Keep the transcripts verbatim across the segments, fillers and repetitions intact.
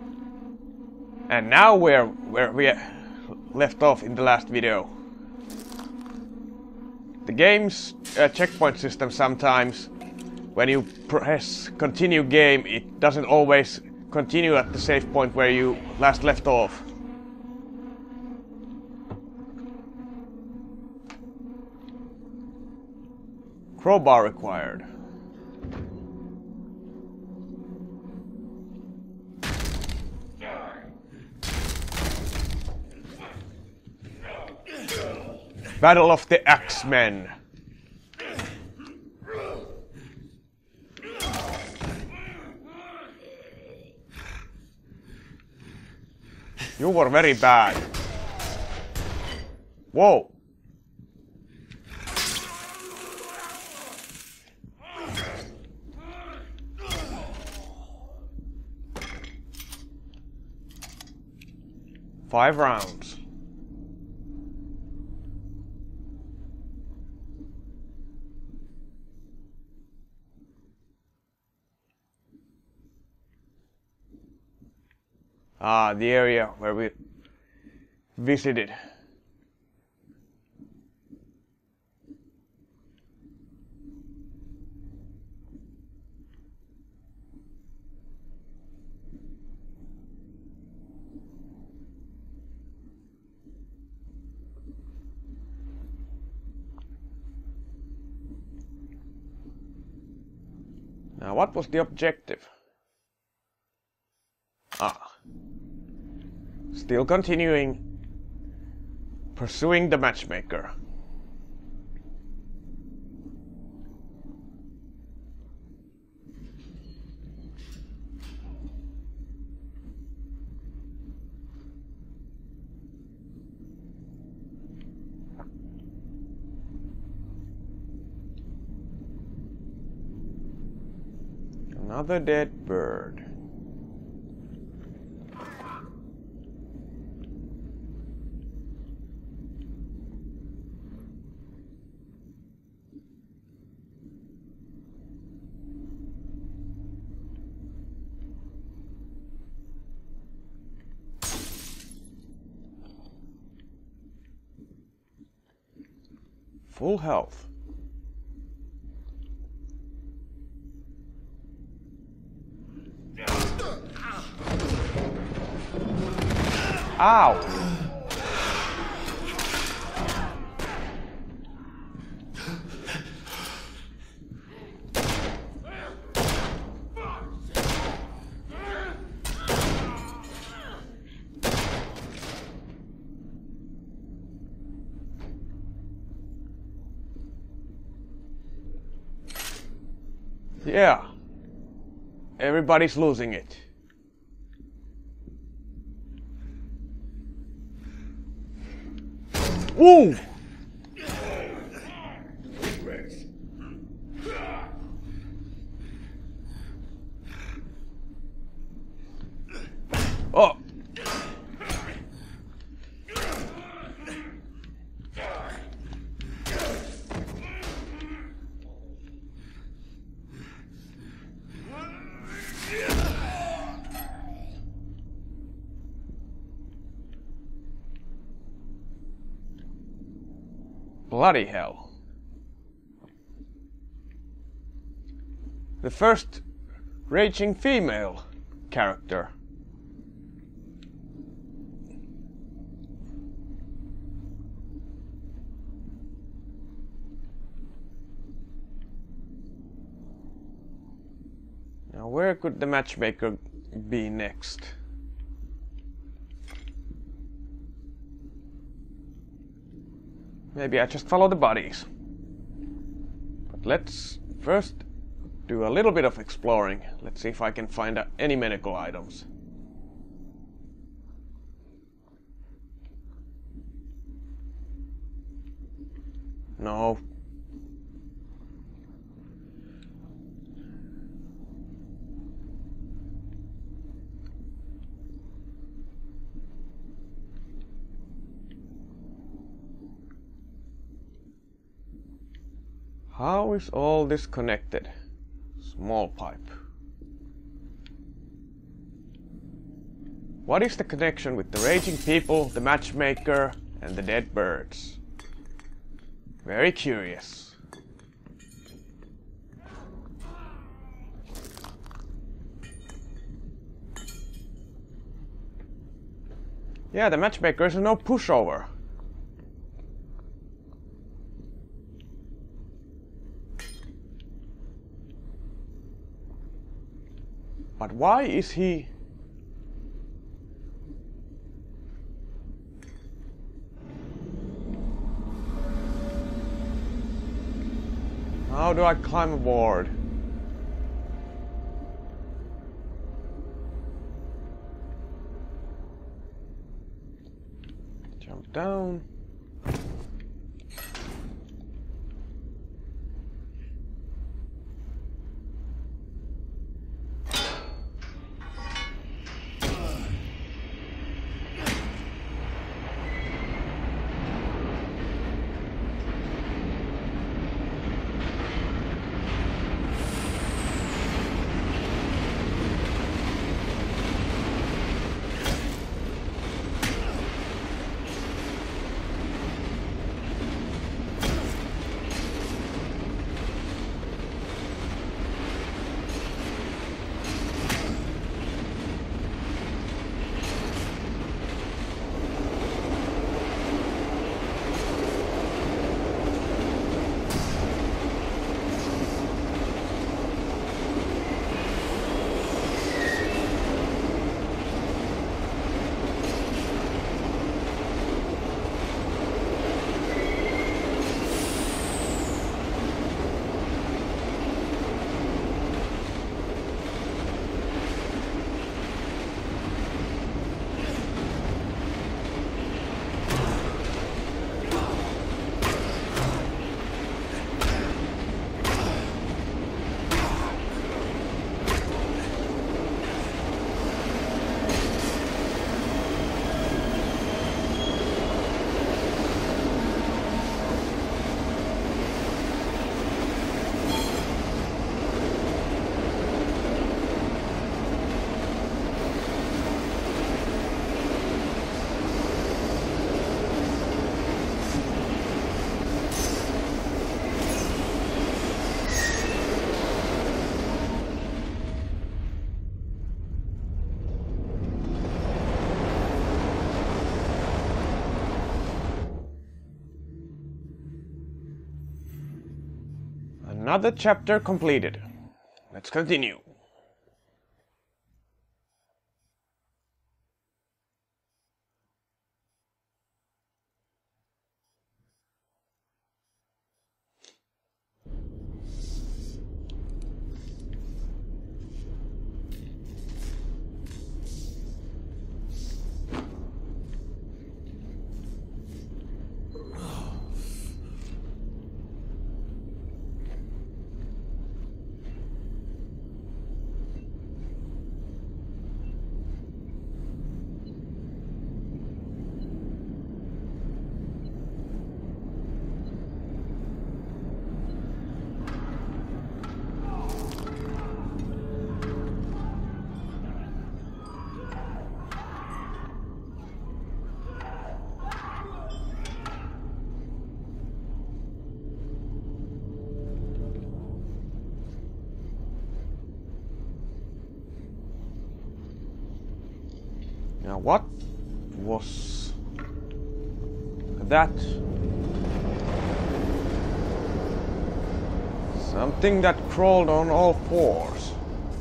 And now we're where we left off in the last video. The game's uh, checkpoint system sometimes, when you press continue game, it doesn't always continue at the save point where you last left off. Crowbar required. Battle of the Axemen. You were very bad. Whoa. Five rounds. Ah, the area where we visited. Now, what was the objective? Ah. Still continuing pursuing the matchmaker. Another dead bird. Full health. Ow! Yeah. Everybody's losing it. Woo! Oh. Bloody hell. The first raging female character. Now where could the matchmaker be next? Maybe I just follow the bodies. But let's first do a little bit of exploring. Let's see if I can find uh, any medical items. No. How is all this connected? Small pipe. What is the connection with the raging people, the matchmaker, and the dead birds? Very curious. Yeah, the matchmaker is no pushover. But why is he... How do I climb aboard? Jump down. Another chapter completed. Let's continue. Now what was that? Something that crawled on all fours.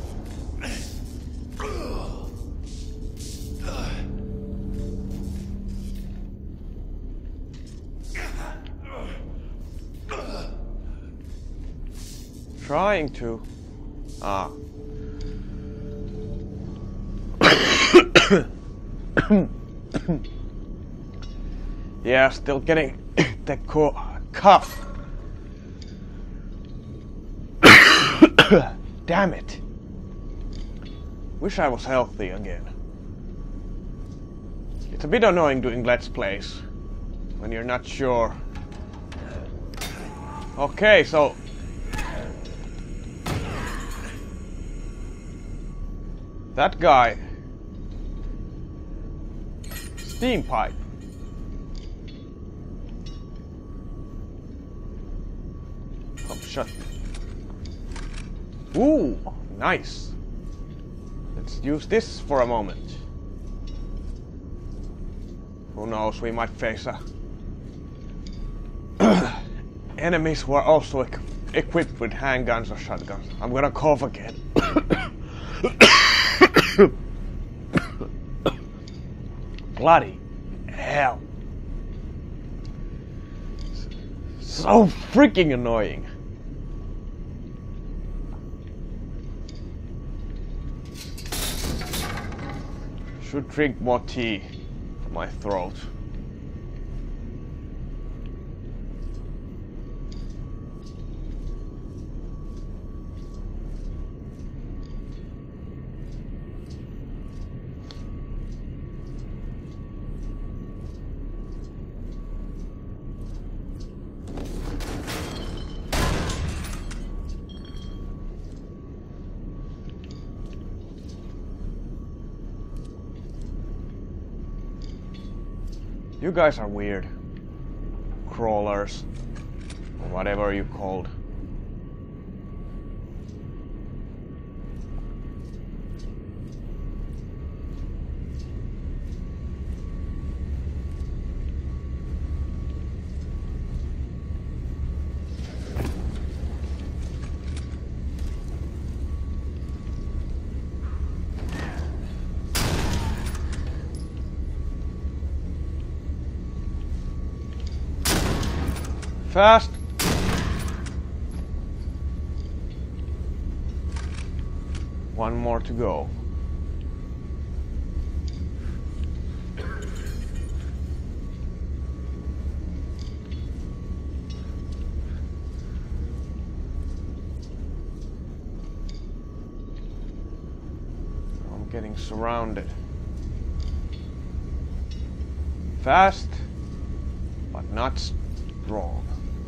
Trying to... Ah. Yeah, still getting the co cough. Damn it. Wish I was healthy again. It's a bit annoying doing Let's Plays when you're not sure. Okay, so... That guy steam pipe. Oh, shut. Ooh, nice. Let's use this for a moment. Who knows, we might face a enemies who are also e equipped with handguns or shotguns. I'm gonna cough again. Bloody hell. So freaking annoying. Should drink more tea for my throat. You guys are weird. Crawlers. Or whatever you called. Fast! One more to go. I'm getting surrounded. Fast, but not strong.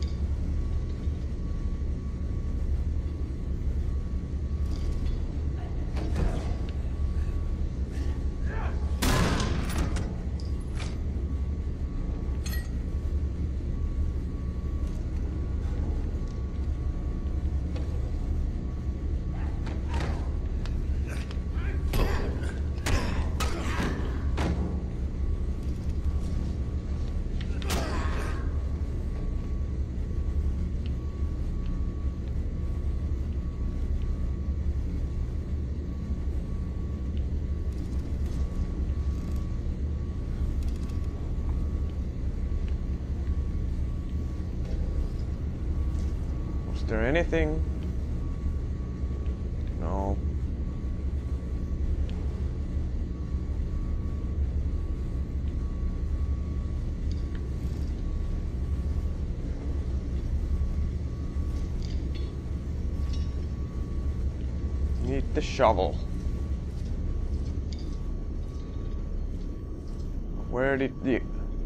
Is there anything? No. Need the shovel. Where did the...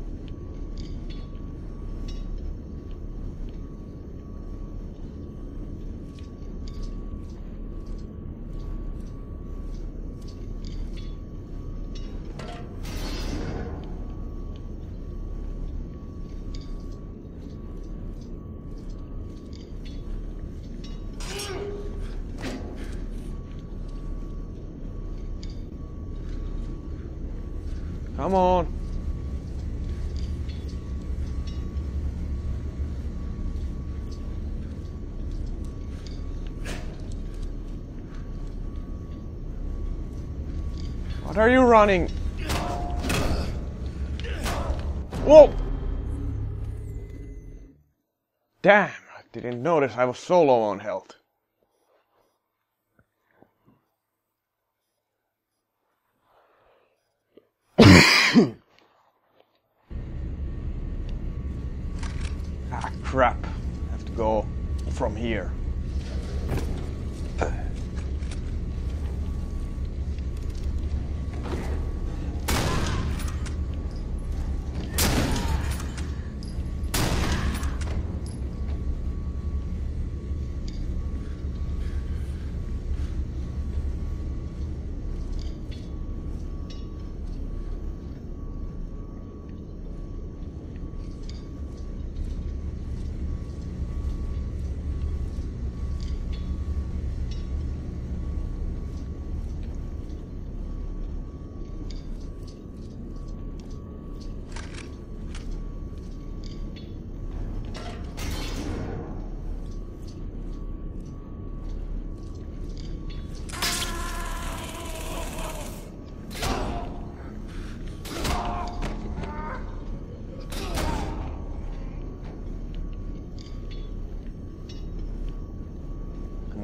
Come on. What are you running? Whoa! Damn, I didn't notice I was so low on health. Ah, crap. I have to go from here.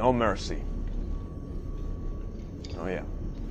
No mercy. Oh yeah.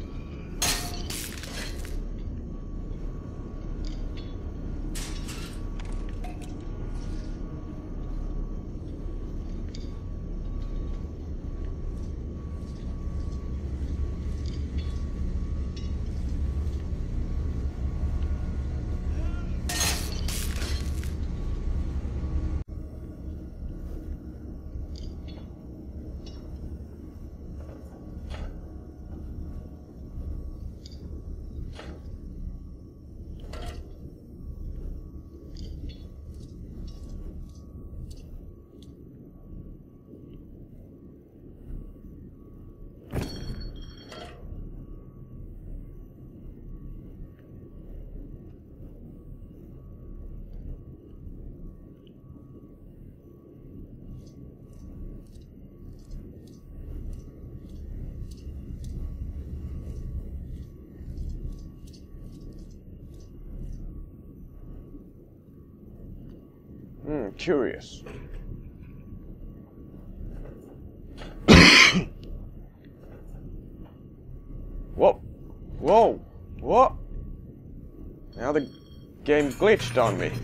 Hmm, curious. Whoa! Whoa! What? Now the game glitched on me.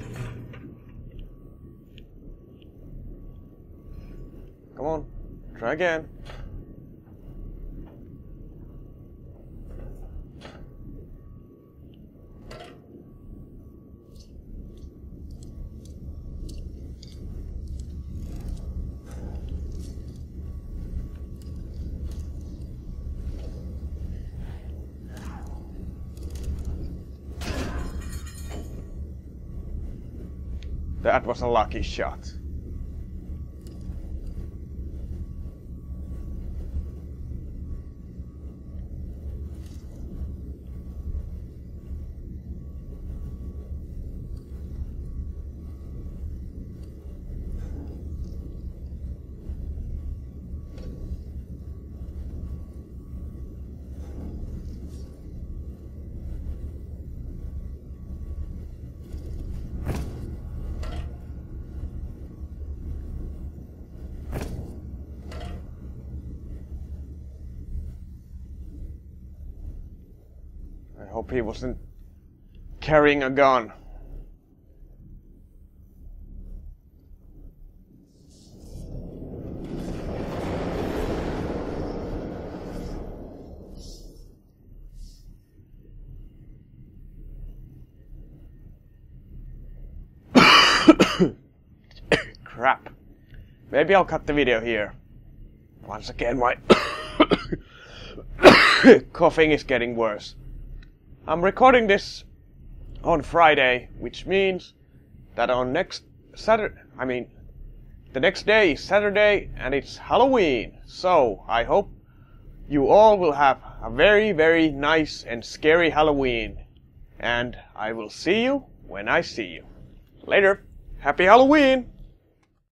Come on, try again. That was a lucky shot. I hope he wasn't carrying a gun. Crap. Maybe I'll cut the video here. Once again, my coughing is getting worse. I'm recording this on Friday, which means that on next Saturday, I mean, the next day is Saturday and it's Halloween. So I hope you all will have a very, very nice and scary Halloween. And I will see you when I see you. Later. Happy Halloween!